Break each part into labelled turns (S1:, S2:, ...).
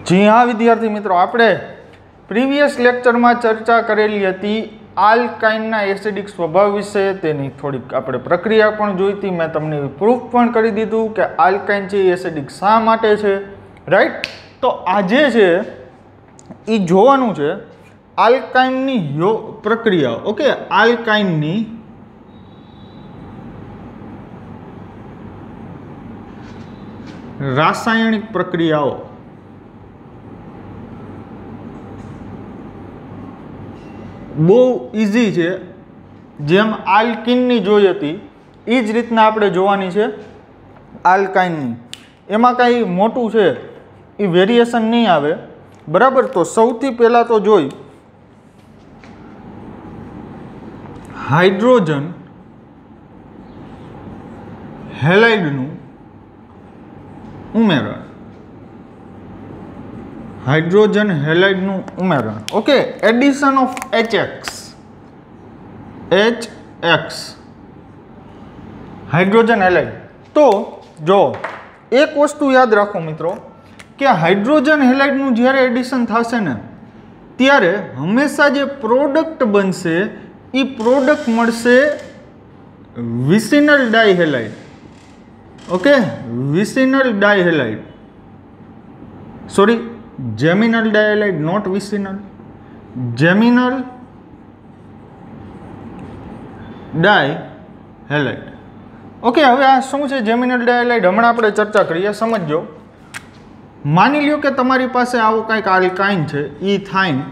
S1: जी हाँ विद्यार्थी मित्रों, आपणे प्रीवियस लेक्चर में चर्चा करेली हती आल्काइनना एसिडिक स्वभाव विषे, तेनी थोड़ीक आपणे प्रक्रिया पण जोई थी। मैं तमने प्रूफ पण करी दीधुं के आल्काइन छे एसिडिक शा माटे छे, राइट। तो आजे छे ई जोवानुं छे आल्काइननी प्रक्रिया। ओके, आल्काइननी रासायनिक प्रक्रियाओं। बहुत इजी है, जेम आल्किननी जोई हती ई ज रीतना आपणे जोवानी छे आल्काइननी। एमां कांई मोटुं छे ई वेरिएशन नहीं आवे, बराबर। तो सौथी पहेला तो जोई हाइड्रोजन हेलाइडनुं उमेरण, हाइड्रोजन हेलाइडनुं उमेरण। Okay, addition of HX hydrogen halide. तो जो एक वस्तु याद राखो मित्रों कि हाइड्रोजन हेलाइडनुं ज्यारे एडिशन थशे ने त्यारे हमेशा जे प्रोडक्ट बनशे ई प्रोडक्ट मळशे vicinal dihalide. Okay, vicinal dihalide, sorry geminal dihalide, not vicinal, geminal dihalide. Okay, हवे आ शुं छे जेमिनल डाइहेलाइड हमणां आपणे चर्चा करीए, समझजो। मानी ल्यो के तमारी पासे आवो कांईक आल्काइन छे, इथाइन,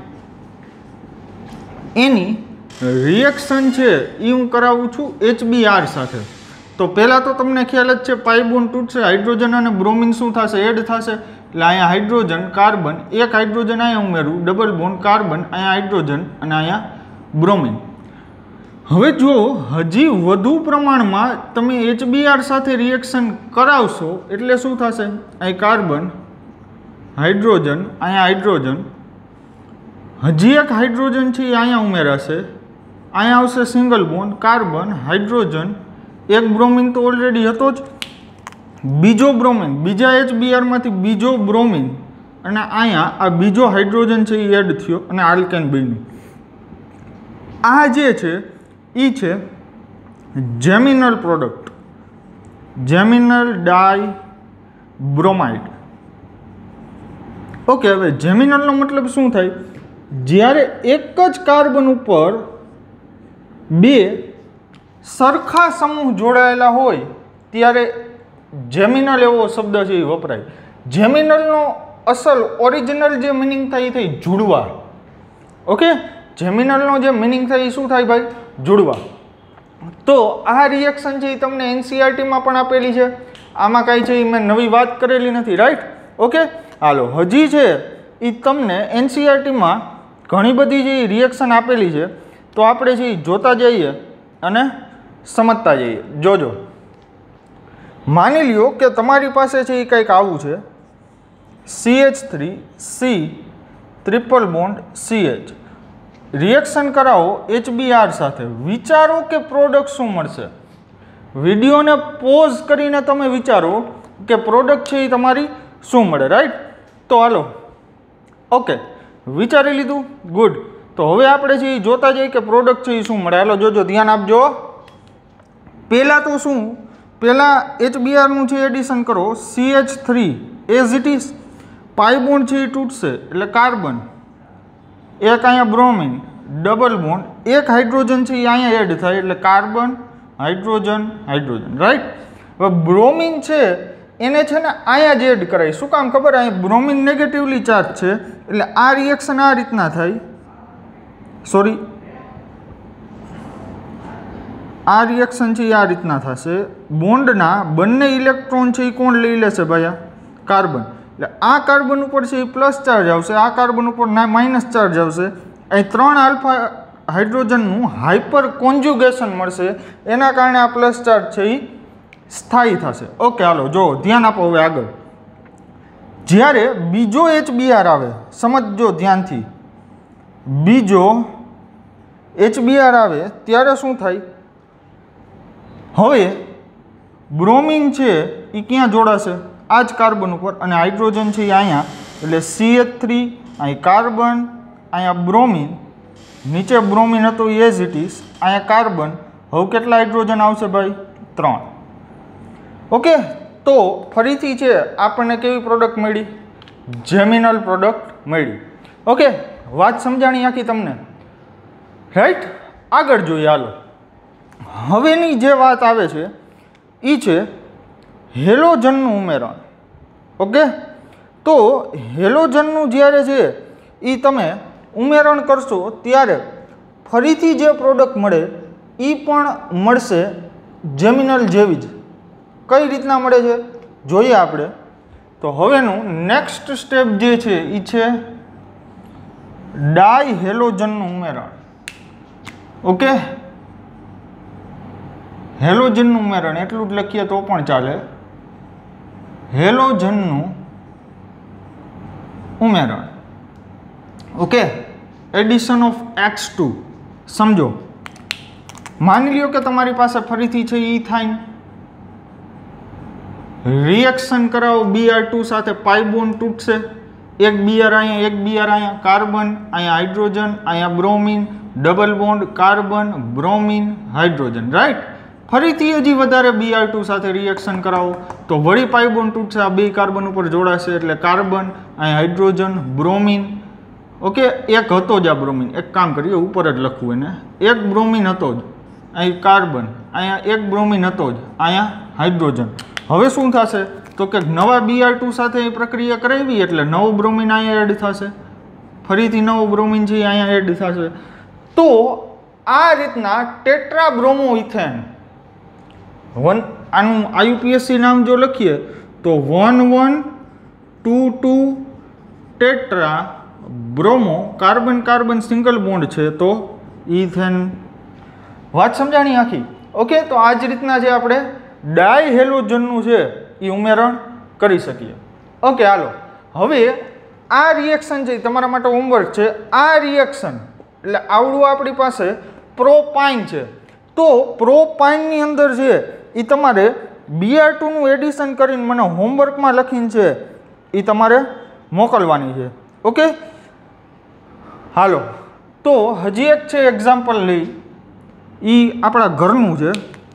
S1: एनी रिएक्शन छे ई हुं करावुं छुं HBr साथे। तो पहला तो तमने ख्याल ज छे पाई बोन्ड तूटशे, हाइड्रोजन अने ब्रोमीन शुं थशे, एड थशे। એટલે અહીંયા હાઇડ્રોજન કાર્બન, એક હાઇડ્રોજન અહીંયા ઉમેરવું, ડબલ બોન્ડ કાર્બન, અહીંયા હાઇડ્રોજન અને અહીંયા બ્રોમીન। હવે જો હજી વધુ પ્રમાણમાં તમે HBr સાથે રિએક્શન કરાવશો એટલે શું થશે, અહીં કાર્બન, હાઇડ્રોજન, અહીંયા હાઇડ્રોજન, હજી એક હાઇડ્રોજન છે એ અહીંયા ઉમેરાશે, અહીંયા આવશે સિંગલ બોન્ડ કાર્બન, હાઇડ્રોજન, એક બ્રોમીન તો ઓલરેડી હતો જ, बीजो ब्रोमीन, बीजा HBr मांथी बीजो ब्रोमीन अने आया आ बीजो हाइड्रोजन छे ई एड थयो अने आल्केन बन्युं। आ जे छे ई छे geminal product, geminal di bromide. Okay, हवे जेमिनल नो मतलब शुं थाय, ज्यारे एक ज कार्बन उपर बे सरखा समूह जोड़ायेला होय त्यारे जेमिनल एवो शब्द छे वपराय। जेमिनल नो असल ओरिजिनल जे मीनिंग थाय थई जुड़वा। ओके, जेमिनल नो जे मीनिंग थाय शुं थाय भाई, जुड़वा। तो आ रिएक्शन छे तमने एनसीईआरटी मां पण आपेली छे, आमां काई छे मैं नवी बात करेली नथी, राइट। ओके, हालो हजी छे ई तमने एनसीईआरटी मां घणी बधी जे रिएक्शन आपेली छे, तो आपणे जे जोता जईए अने समजता जईए। जोजो, मानी लियो कि तमारी पासे छे कंईक आवुं छे, CH3C triple bond CH, reaction करावो HBr साथे, विचारो कि प्रोडक्ट शुं मळशे। विडियो ने पॉज करीने तमे विचारो कि प्रोडक्ट छे तमारी शुं मळे, राइट। तो हालो, ओके, विचारी लीधुं, गुड। तो हवे आपणे जे जोता जईए कि प्रोडक्ट छे शुं मळे। हालो जोजो, ध्यान आपजो। पहेला तो शुं, पहला HBr નું છે એડિશન કરો, CH3 as it is, pi bond છે એ તૂટશે એટલે કાર્બન, એક અહીંયા બ્રોમિન, ડબલ બોન્ડ, એક હાઇડ્રોજન છે એ અહીંયા એડ થાય એટલે કાર્બન, હાઇડ્રોજન, હાઇડ્રોજન, રાઈટ। હવે બ્રોમિન છે એને છે ને અહીંયા જ એડ કરાય, શું કામ ખબર, અહીંયા બ્રોમિન નેગેટિવલી ચાર્જ છે એટલે આ રિએક્શન આ રીતના થાય, સોરી आ रिएक्शन है आ रीतना थशे। बोन्डना बंने इलेक्ट्रॉन है कोण लई लेशे भाई, आ कार्बन, એટલે આ કાર્બન ઉપર છે એ પ્લસ ચાર્જ આવશે, આ કાર્બન ઉપર માઇનસ ચાર્જ આવશે, અહીં 3 આલ્ફા હાઇડ્રોજનનું હાઇપર કોન્જ્યુગેશન મળશે, એના કારણે આ પ્લસ ચાર્જ છે એ સ્થાયી થશે। ઓકે, હાલો જો ધ્યાન આપો હવે આગળ। જ્યારે બીજો HBr આવે, સમજજો ધ્યાનથી, બીજો HBr આવે ત્યારે શું થાય, હવે બ્રોમિન છે એ ક્યાં જોડાશે, આ જ કાર્બન ઉપર, અને હાઇડ્રોજન છે એ અહીંયા એટલે CH3 અહીં કાર્બન, અહીંયા બ્રોમિન, નીચે બ્રોમિન હતો એઝ ઇટ ઇઝ, અહીંયા કાર્બન. હવે કેટલા હાઇડ્રોજન આવશે ભાઈ? 3. ઓકે, તો ફરીથી છે આપણને કેવી પ્રોડક્ટ મળી? જેમિનલ પ્રોડક્ટ મળી. ઓકે, વાત સમજાણી આખી તમને, રાઈટ? આગળ જોઈએ હાલો. હવેની જે વાત આવે છે એ છે હેલોજનનું ઉમેરણ. ઓકે, તો હેલોજનનું જ્યારે છે એ તમે ઉમેરણ કરશો ત્યારે ફરીથી જે પ્રોડક્ટ મળે એ પણ મળશે જેમિનલ જેવી જ. કઈ રીતના મળે છે જોઈએ આપણે. તો હવેનું નેક્સ્ટ સ્ટેપ જે છે એ છે ડાયહેલોજનનું ઉમેરણ. ઓકે, હેલોજનનું ઉમેરણ એટલું જ લખીએ તો પણ ચાલે. હેલોજનનું ઉમેરણ. Okay, addition of X2. સમજો, માની લ્યો કે તમારી પાસે ફરીથી છે ઇથાઇન, રિએક્શન કરાવો Br2 સાથે, પાઈ બોન્ડ તૂટશે, એક Br અહીંયા, એક Br અહીંયા, કાર્બન, અહીંયા હાઇડ્રોજન, અહીંયા bromine, double bond, carbon, bromine, hydrogen, right? ફરીથી હજી વધારે Br2 સાથે રિએક્શન કરાવો તો વળી પાઈ બોન્ડ તૂટશે, આ બે કાર્બન ઉપર જોડાશે એટલે કાર્બન, અહીંયા હાઇડ્રોજન, બ્રોમિન. ઓકે, એક હતો જ આ બ્રોમિન, એક કામ કરીએ ઉપર જ લખવું એને, એક બ્રોમિન હતો જ, અહીં કાર્બન, અહીંયા એક બ્રોમિન હતો જ, અહીંયા હાઇડ્રોજન. હવે શું થશે તો કે નવા Br2 સાથે એ પ્રક્રિયા કરાવી એટલે નવું બ્રોમિન અહીંયા એડ થશે, ફરીથી નવું બ્રોમિન છે અહીંયા એડ થશે. તો આ રીતના ટેટ્રાબ્રોમોઇથેન આનું IUPAC નામ જો લખીએ તો 1,1,2,2 tetra bromo, carbon carbon single bond છે તો ઇથેન. વાત સમજાણી આખી? ઓકે, તો આ જ રીતના જે આપણે ડાયહેલોજનનું છે એ ઉમેરણ કરી શકીએ. ઓકે, હાલો હવે આ રિએક્શન છે તમારા માટે હોમવર્ક છે. આ રિએક્શન એટલે આવડું આપણી પાસે પ્રોપાઇન છે, તો પ્રોપાઇનની અંદર છે એ તમારે Br2 નું એડિશન કરીને મને હોમવર્કમાં લખીને છે એ તમારે મોકલવાની છે. ઓકે, હાલો તો હજી એક છે એક્ઝામ્પલ લઈ, એ આપણા ઘરનું છે.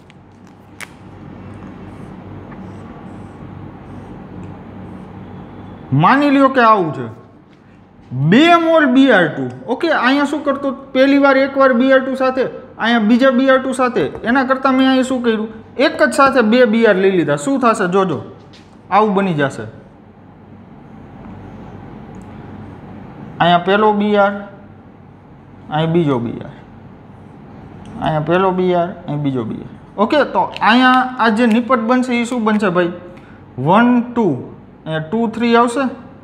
S1: માની લ્યો કે આવું છે 2 મોલ Br2. ઓકે, અહીંયા શું કરતો, પહેલી વાર એકવાર Br2 સાથે, અહીંયા બીજા Br2 સાથે, એના કરતાં મેં અહીંયા શું કર્યું, એક જ સાથે 2 Br લઈ લીધા. શું થશે જોજો, આવું બની જશે. અહીંયા પહેલો Br, અહીં બીજો Br, અહીંયા પહેલો Br, અહીં બીજો Br. ઓકે, તો અહીંયા આ જે નિપટ બનશે એ શું બનશે ભાઈ? 1 2, અહીંયા 2 3 આવશે,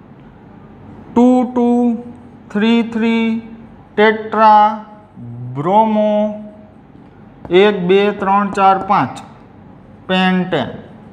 S1: 2 2 3 3 ટેટ્રા બ્રોમો 1 2 3 4 5 પેન્ટેન.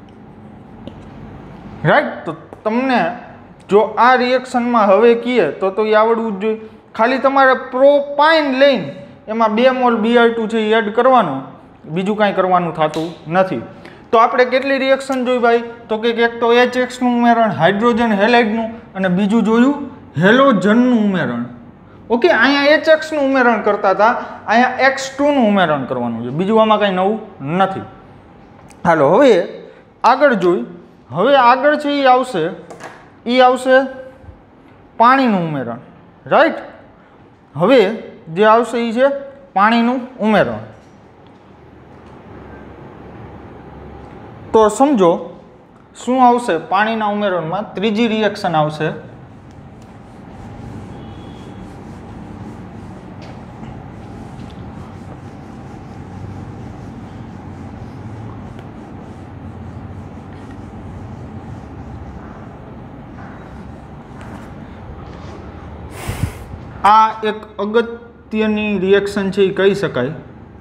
S1: રાઈટ? તો તમને જો આ રિએક્શનમાં હવે કહીએ તો એ આવડવું જ જોઈએ. ખાલી તમારે પ્રોપાઇન લઈને એમાં 2 મોલ Br2 છે એ એડ કરવાનું, બીજું કાંઈ કરવાનું થતું નથી. તો આપણે કેટલી રિએક્શન જોઈ ભાઈ? તો કે એક તો HX નું ઉમેરણ, હાઇડ્રોજન હેલાઇડનું, અને બીજું જોયું હેલોજનનું ઉમેરણ. ઓકે, અહીંયા HX નું ઉમેરણ કરતા હતા, અહીંયા X2 નું ઉમેરણ કરવાનું છે, બીજું આમાં કાંઈ નવું નથી. હાલો હવે આગળ જોઈ. હવે આગળ છે એ આવશે પાણીનું ઉમેરણ. રાઈટ? હવે જે આવશે એ છે પાણીનું ઉમેરણ. તો સમજો શું આવશે પાણીના ઉમેરણમાં? ત્રીજી રિએક્શન આવશે. આ એક અગત્યની રિએક્શન છે એ કહી શકાય.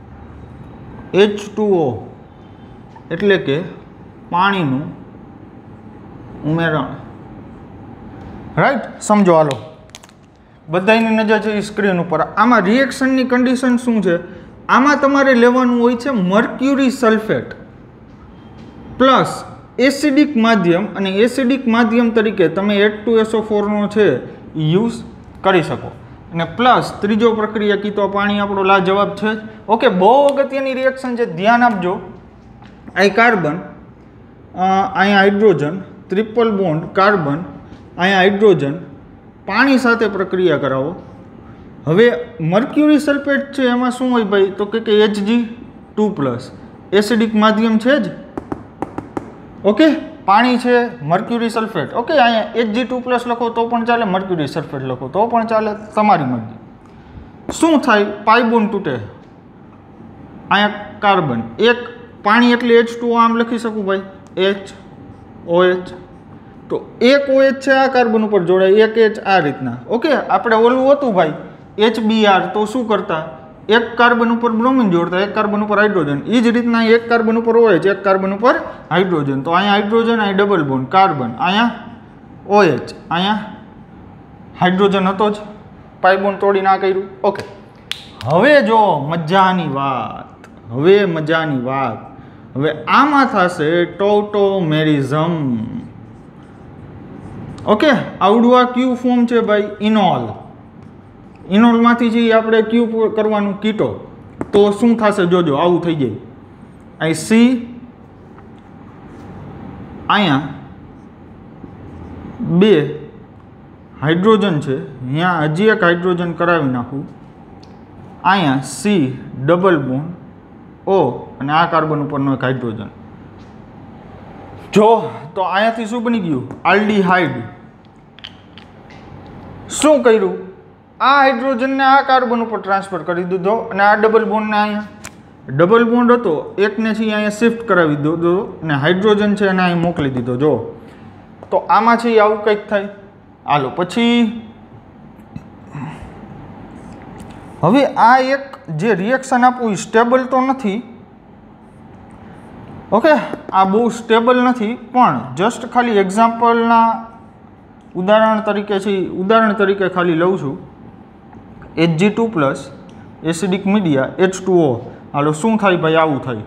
S1: H2O એટલે કે પાણીનું ઉમેરણ. રાઈટ? સમજો હાલો, બધાની નજર છે સ્ક્રીન ઉપર. આમાં રિએક્શનની કન્ડિશન શું છે? આમાં તમારે લેવાનું હોય છે મર્ક્યુરી સલ્ફેટ પ્લસ એસિડિક માધ્યમ, અને એસિડિક માધ્યમ તરીકે તમે H2SO4 છે યુઝ કરી શકો. અને પ્લસ ત્રીજો પ્રક્રિયા કીધો પાણી આપણો લાજવાબ છે જ. ઓકે, બહુ અગત્યની રિએક્શન છે, ધ્યાન આપજો. અહીં કાર્બન, અહીંયા હાઇડ્રોજન, ટ્રિપલ બોન્ડ કાર્બન, અહીંયા હાઇડ્રોજન, પાણી સાથે પ્રક્રિયા કરાવો. હવે મર્ક્યુરી સલ્ફેટ છે એમાં શું હોય ભાઈ, તો કે Hg2+, એસિડિક માધ્યમ છે જ. ઓકે, પાણી છે, મર્ક્યુરી સલ્ફેટ. ઓકે, અહીંયા Hg2+ લખો તો પણ ચાલે, મર્ક્યુરી સલ્ફેટ લખો તો પણ ચાલે, તમારી મરજી. શું થાય, પાઈ બોન્ડ તૂટે. અહીંયા કાર્બન, એક પાણી એટલે H2O આમ લખી શકું ભાઈ, HOH. તો એક OH છે આ કાર્બન ઉપર જોડાય, એક H આ રીતના. ઓકે, આપણે ઓલું હતું ભાઈ HBr, તો શું કરતા, એક કાર્બન ઉપર બ્રોમિન જોડતા, એક કાર્બન ઉપર હાઇડ્રોજન. એ જ રીતના એક કાર્બન ઉપર OH, એક કાર્બન ઉપર હાઇડ્રોજન. તો અહીંયા હાઇડ્રોજન, અહીં ડબલ બોન્ડ કાર્બન, અહીંયા OH, અહીંયા હાઇડ્રોજન હતો જ, પાઈ બોન્ડ તોડી ના કર્યું. ઓકે, હવે જો મજાની વાત, હવે આમાં થશે ટોટોમેરિઝમ. ઓકે, આવડું આ ક્યુ ફોર્મ છે ભાઈ, ઇનોલ. ઇનોલમાંથી જે આપણે ક્યુ કરવાનું કીટો, તો શું થશે જોજો, આવું થઈ જાય. અહીં સી, અહીંયા 2 હાઇડ્રોજન છે, અહીંયા હજી એક હાઇડ્રોજન કરાવી નાખું, અહીંયા સી ડબલ બોન્ડ O, અને આ કાર્બન ઉપરનો એક હાઇડ્રોજન. જો તો અહીંયાથી શું બની ગયું, આલ્ડીહાઇડ. શું કર્યું, આ હાઇડ્રોજનને આ કાર્બન ઉપર ટ્રાન્સફર કરી દીધો, અને આ ડબલ બોન્ડને અહીંયા ડબલ બોન્ડ હતો એકને છે અહીંયા શિફ્ટ કરાવી દીધો, અને હાઇડ્રોજન છે એને અહીં મોકલી દીધો. જો તો આમાં છે આવું કંઈક થાય. હાલો પછી હવે આ એક જે રિએક્શન આપવું એ સ્ટેબલ તો નથી. ઓકે, આ બહુ સ્ટેબલ નથી, પણ જસ્ટ ખાલી એક્ઝામ્પલના ઉદાહરણ તરીકે ખાલી લઉં છું. Hg2+, acidic media, H2O. હાલો શું થાય ભાઈ, આવું થાય.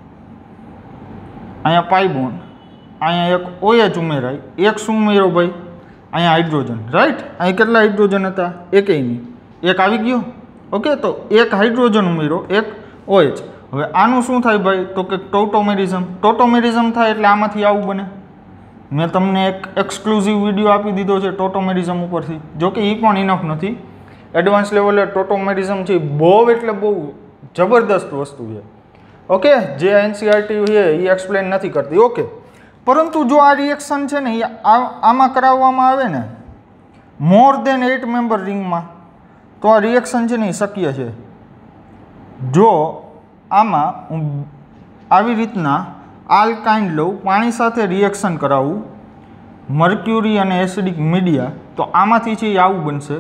S1: અહીંયા પાઈ બોન્ડ, અહીંયા એક OH ઉમેરાય, એક શું ઉમેરો ભાઈ, અહીંયા હાઇડ્રોજન. રાઈટ, અહીં કેટલા હાઇડ્રોજન હતા, એકેય નહીં, એક આવી ગયો. ઓકે, તો એક હાઇડ્રોજન ઉમેરો, એક OH. હવે આનું શું થાય ભાઈ, તો કે ટોટોમેરિઝમ. ટોટોમેરિઝમ થાય એટલે આમાંથી આવું બને. મેં તમને એક એક્સક્લુઝિવ વિડીયો આપી દીધો છે ટોટોમેરિઝમ ઉપરથી, જો કે એ પણ ઇનફ નથી. એડવાન્સ લેવલે ટોટોમેરિઝમ છે બહુ એટલે બહુ જબરદસ્ત વસ્તુ છે. ઓકે, જે NCERT છે એ એક્સપ્લેન નથી કરતી. ઓકે, પરંતુ જો આ રિએક્શન છે ને એ આમાં કરાવવામાં આવે ને મોર દેન 8 મેમ્બર રિંગમાં, તો આ રિએક્શન છે ને એ શક્ય છે. જો આમાં હું આવી રીતના આલ્કાઇન લઉં, પાણી સાથે રિએક્શન કરાવું, મર્ક્યુરી અને એસિડિક મીડિયા, તો આમાંથી છે એ આવું બનશે.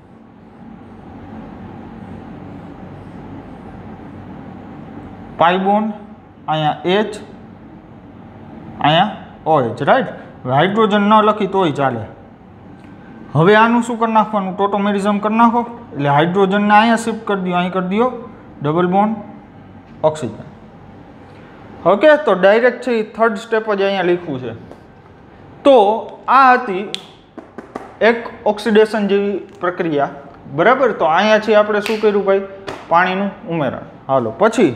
S1: પાઈ બોન્ડ, અહીંયા H, અહીંયા OH. રાઈટ, હાઇડ્રોજન ન લખી તોય ચાલે. હવે આનું શું કરી નાખવાનું, ટોટોમેરિઝમ કરી નાખો, એટલે હાઇડ્રોજનને અહીંયા શિફ્ટ કરી દો, અહીં કરી દો ડબલ બોન્ડ ઓક્સિજન. ઓકે, તો ડાયરેક્ટ છે એ થર્ડ સ્ટેપ જ અહીંયા લખ્યું છે. તો આ હતી એક ઓક્સિડેશન જેવી પ્રક્રિયા, બરાબર. તો અહીંયા છે આપણે શું કર્યું ભાઈ, પાણીનું ઉમેરણ. હાલો પછી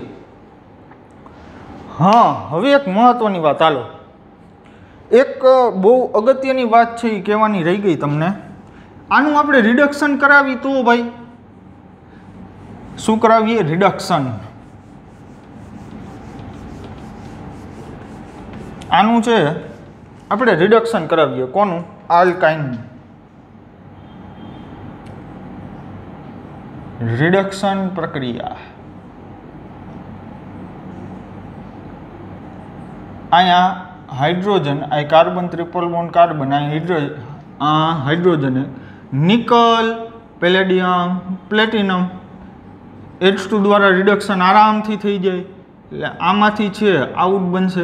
S1: હવે એક મહત્વની વાત, હાલો એક બહુ અગત્યની વાત છે એ કહેવાની રહી ગઈ તમને. આનું આપણે રિડક્શન કરાવી તો ભાઈ શું કરાવીએ, રિડક્શન. આનું છે આપણે રિડક્શન કરાવીએ, કોનું, આલ્કાઇન. રિડક્શન પ્રક્રિયા. અહીંયા હાઇડ્રોજન, અહીં કાર્બન, ટ્રિપલ બોન્ડ કાર્બન, અહીં hydrogen, nickel, palladium, platinum, H2 દ્વારા રિડક્શન આરામથી થઈ જાય. એટલે આમાંથી છે આઉટ બનશે,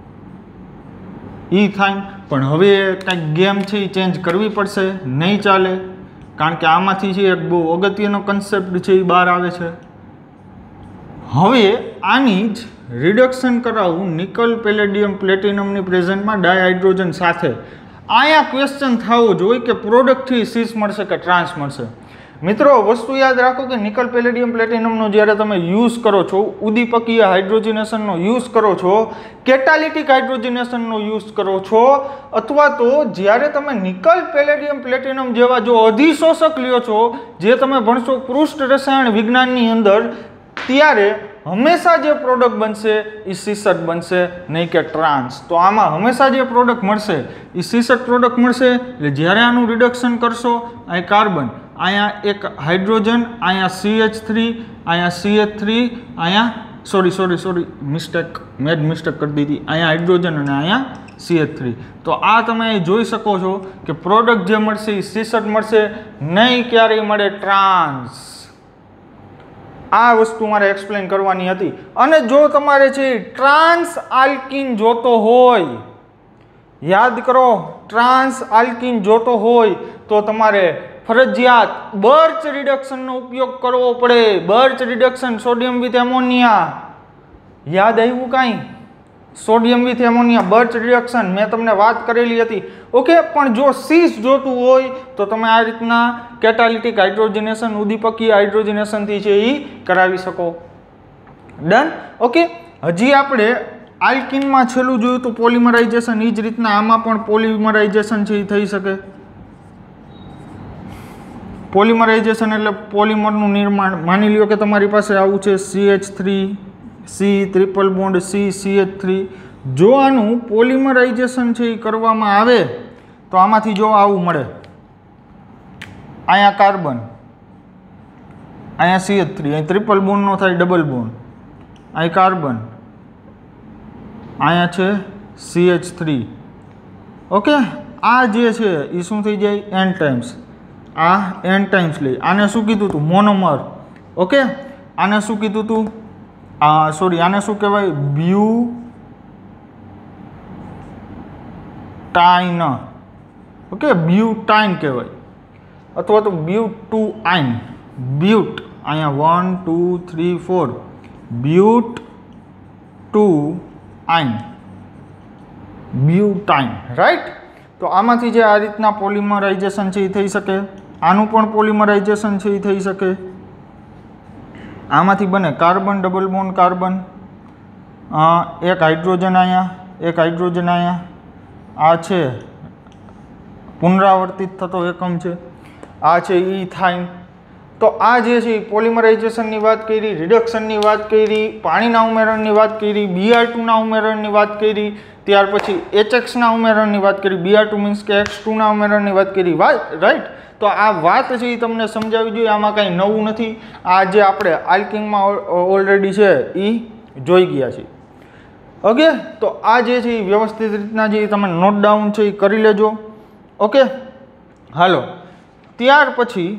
S1: એ થાય. પણ હવે કંઈક ગેમ છે એ ચેન્જ કરવી પડશે, નહીં ચાલે, કારણ કે આમાંથી છે એક બહુ અગત્યનો કન્સેપ્ટ છે એ બહાર આવે છે. હવે આની જ રિડક્શન કરાવવું નિકલ પેલેડિયમ પ્લેટિનમની પ્રેઝન્ટમાં ડાયહાઇડ્રોજન સાથે. અહીંયા ક્વેશ્ચન થવો જોઈએ કે પ્રોડક્ટથી સીસ મળશે કે ટ્રાન્સ મળશે. મિત્રો વસ્તુ યાદ રાખો કે નિકલ પેલેડિયમ પ્લેટિનમનો જ્યારે તમે યુઝ કરો છો, ઉદ્દીપકીય હાઇડ્રોજનેશનનો યુઝ કરો છો, કેટાલિટિક હાઇડ્રોજનેશનનો યુઝ કરો છો, અથવા તો જ્યારે તમે નિકલ પેલેડિયમ પ્લેટિનમ જેવા જો અધિશોષક લ્યો છો, જે તમે ભણશો પૃષ્ઠ રસાયણ વિજ્ઞાનની અંદર, ત્યારે હંમેશા જે પ્રોડક્ટ બનશે એ સીસટ બનશે, નહીં કે ટ્રાન્સ. તો આમાં હંમેશા જે પ્રોડક્ટ મળશે એ સીસટ પ્રોડક્ટ મળશે. એટલે જ્યારે આનું રિડક્શન કરશો, અહીં કાર્બન, અહીંયા એક હાઇડ્રોજન, અહીંયા CH3, અહીંયા CH3, અહીંયા મિસ્ટેક કરી દીધી, અહીંયા હાઇડ્રોજન અને અહીંયા CH3. તો આ તમે જોઈ શકો છો કે પ્રોડક્ટ જે મળશે એ સીસટ મળશે, નહીં ક્યારેય મળે ટ્રાન્સ. આ વસ્તુ મારે એક્સપ્લેન કરવાની હતી. અને જો તમારે છે ટ્રાન્સ આલ્કીન જોતો હોય, યાદ કરો, ટ્રાન્સ આલ્કીન જોતો હોય તો તમારે ફરજિયાત બર્ચ રિડક્શનનો ઉપયોગ કરવો પડે. Birch reduction, sodium with ammonia. યાદ આવ્યું કાંઈ? Sodium with ammonia, Birch reduction મેં તમને વાત કરેલી હતી. ઓકે, પણ જો સીસ જોતું હોય તો તમે આ રીતના કેટાલિટિક હાઇડ્રોજનેશન, ઉદ્દીપકીય હાઇડ્રોજનેશનથી છે એ કરાવી શકો. ડન. ઓકે, હજી આપણે આલ્કીનમાં છેલ્લું જોયું તો પોલિમરાઇઝેશન. એ જ રીતના આમાં પણ પોલિમરાઇઝેશન છે એ થઈ શકે. પોલિમરાઇઝેશન એટલે પોલિમરનું નિર્માણ. માની લ્યો કે તમારી પાસે આવું છે CH3, C triple bond C, CH3. જો આનું પોલિમરાઇઝેશન છે એ કરવામાં આવે તો આમાંથી જો આવું મળે, અહીંયા કાર્બન, અહીંયા CH3, અહીં ટ્રિપલ બોન્ડ નો થાય ડબલ બોન્ડ, અહીં કાર્બન, અહીંયા છે CH3. ઓકે, આ જે છે એ શું થઈ જાય? N times. આ N ટાઈમ્સ લઈ. આને શું કીધું હતું? મોનોમર. ઓકે, આને શું કીધું હતું? આને શું કહેવાય? બ્યુટાઇન. ઓકે, બ્યુટાઇન કહેવાય, અથવા તો બ્યુટુઆઇન. બ્યુટ, અહીંયા 1 2 3 4, બ્યુટુઆઇન, બ્યુટાઇન, રાઈટ. તો આમાંથી જે આ રીતના પોલિમરાઇઝેશન છે એ થઈ શકે. આનું પણ પોલિમરાઇઝેશન છે એ થઈ શકે. આમાંથી બને કાર્બન, ડબલ બોન્ડ કાર્બન, એક હાઇડ્રોજન અહીંયા, એક હાઇડ્રોજન અહીંયા. આ છે પુનરાવર્તિત થતો એકમ છે. આ છે ઇથાઇન. તો આ જે છે પોલિમરાઇઝેશનની વાત કરી, રિડક્શનની વાત કરી, પાણીના ઉમેરણની વાત કરી, Br2ના ઉમેરણની વાત કરી, ત્યાર પછી HX ના ઉમેરણની વાત કરી, Br2 મીન્સ કે X2ના ઉમેરણની વાત કરી, રાઈટ. તો આ વાત છે એ તમને સમજાવી જોઈએ. આમાં કાંઈ નવું નથી. આ જે આપણે આલ્કીનમાં ઓલરેડી છે એ જોઈ ગયા છે. ઓકે, તો આ જે છે એ વ્યવસ્થિત રીતના જે તમે નોટ ડાઉન છે એ કરી લેજો. ઓકે, હાલો. ત્યાર પછી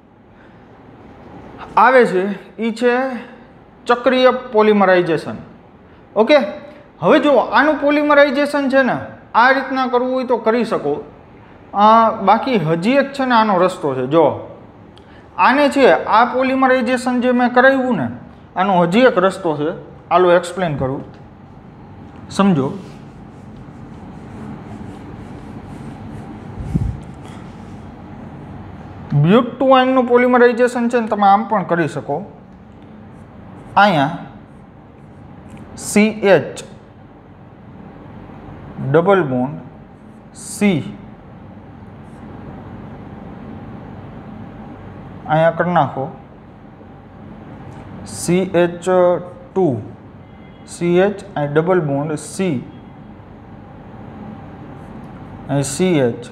S1: આવે છે એ છે ચક્રીય પોલિમરાઇઝેશન. ઓકે, હવે જો આનું પોલિમરાઇઝેશન છે ને આ રીતના કરવું હોય તો કરી શકો. બાકી હજી એક છે ને આનો રસ્તો છે. જો આને છે આ પોલિમરાઇઝેશન જે મેં કરાવ્યું ને, આનો હજી એક રસ્તો છે. આલો એક્સપ્લેન કરું, સમજો. બ્યુટુઆઇનનું પોલિમરાઇઝેશન છે ને તમે આમ પણ કરી શકો. અહીંયા CH ડબલ બોન્ડ C, અહીંયા કરી નાખો CH2 CH અને ડબલ બોન્ડ C, અને CH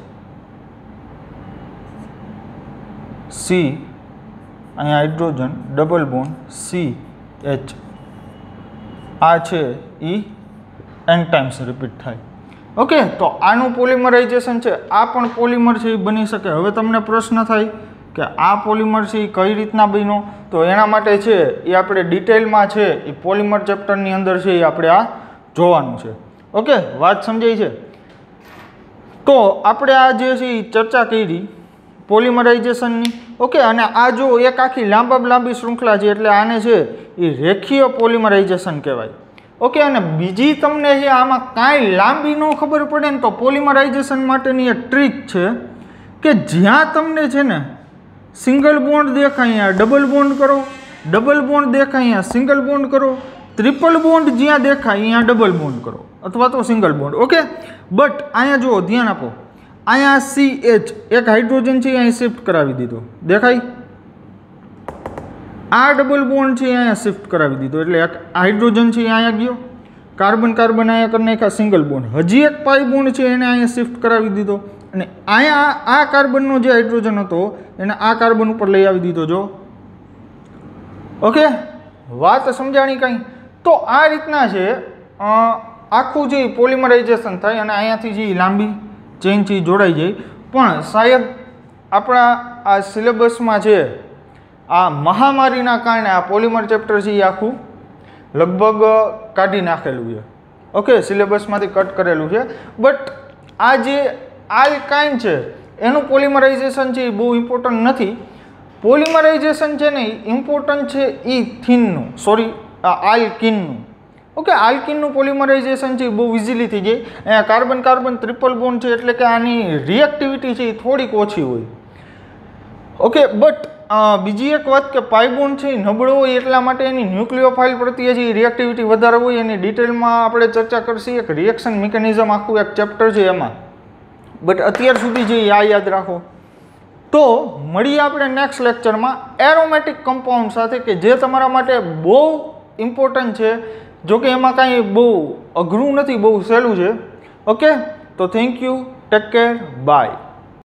S1: C, અહીંયા હાઇડ્રોજન ડબલ બોન્ડ CH. આ છે એ N ટાઈમ્સ રિપીટ થાય. ઓકે, તો આનું પોલિમરાઇઝેશન છે. આ પણ પોલિમર છે એ બની શકે. હવે તમને પ્રશ્ન થાય કે આ પોલિમર છે એ કઈ રીતના બન્યો? તો એના માટે છે એ આપણે ડિટેલમાં છે એ પોલિમર ચેપ્ટરની અંદર છે એ આપણે આ જોવાનું છે. ઓકે, વાત સમજાય છે? તો આપણે આ જે છે એ ચર્ચા કરી પોલિમરાઇઝેશનની. ઓકે, અને આ જો એક આખી લાંબી શૃંખલા છે એટલે આને છે એ રેખીય પોલિમરાઇઝેશન કહેવાય. ઓકે, અને બીજી તમને જે આમાં કાંઈ લાંબી ન ખબર પડે ને તો પોલિમરાઇઝેશન માટેની એક ટ્રીક છે કે જ્યાં તમને છે ને સિંગલ બોન્ડ દેખાય અહીંયા ડબલ બોન્ડ કરો, ડબલ બોન્ડ દેખાય અહીંયા સિંગલ બોન્ડ કરો, ટ્રિપલ બોન્ડ જ્યાં દેખાય અહીંયા ડબલ બોન્ડ કરો અથવા તો સિંગલ બોન્ડ. ઓકે, બટ અહીંયા જુઓ, ધ્યાન આપો, અહીંયા CH એક હાઇડ્રોજન છે અહીં શિફ્ટ કરાવી દીધો, દેખાય? આ ડબલ બોન્ડ છે અહીંયા શિફ્ટ કરાવી દીધો એટલે એક હાઇડ્રોજન છે અહીંયા ગયો, કાર્બન અહીંયા કરી નાખ્યા સિંગલ બોન્ડ, હજી એક પાઈ બોન્ડ છે એને અહીંયા શિફ્ટ કરાવી દીધો અને અહીંયા આ કાર્બનનો જે હાઇડ્રોજન હતો એને આ કાર્બન ઉપર લઈ આવી દીધો. જો ઓકે, વાત સમજાણી કંઈ? તો આ રીતના છે આખું જે પોલિમરાઇઝેશન થાય અને અહીંયાથી જે લાંબી ચેન છે જોડાઈ જાય. પણ સાહેબ આપણા આ સિલેબસમાં છે આ મહામારીના કારણે આ પોલિમર ચેપ્ટર છે એ આખું લગભગ કાઢી નાખેલું છે. ઓકે, સિલેબસમાંથી કટ કરેલું છે. બટ આ જે આલ્કાઇન છે એનું પોલિમરાઇઝેશન છે એ બહુ ઇમ્પોર્ટન્ટ નથી. પોલિમરાઇઝેશન છે ને ઇમ્પોર્ટન્ટ છે ઇથિનનું, સોરી આલ્કિનનું. ઓકે, આલ્કિનનું પોલિમરાઇઝેશન છે એ બહુ ઇઝીલી થઈ જાય. અહીંયા કાર્બન ટ્રિપલ બોન્ડ છે એટલે કે આની રિએક્ટિવિટી છે એ થોડીક ઓછી હોય. ઓકે, બટ બીજી એક વાત કે પાઈ બોન્ડ છે એ નબળો હોય એટલા માટે એની ન્યુક્લિયોફાઇલ પ્રત્યે જે રિએક્ટિવિટી વધારે હોય એની ડિટેલમાં આપણે ચર્ચા કરશી. એક રિએક્શન મિકેનિઝમ આખું એક ચેપ્ટર છે એમાં. બટ અત્યાર સુધી જે આ યાદ રાખો. તો મળીએ આપણે નેક્સ્ટ લેક્ચરમાં એરોમેટિક કમ્પાઉન્ડ સાથે કે જે તમારા માટે બહુ ઇમ્પોર્ટન્ટ છે. જો કે એમાં કાંઈ બહુ અઘરું નથી, બહુ સહેલું છે. ઓકે, તો thank you, take care, by.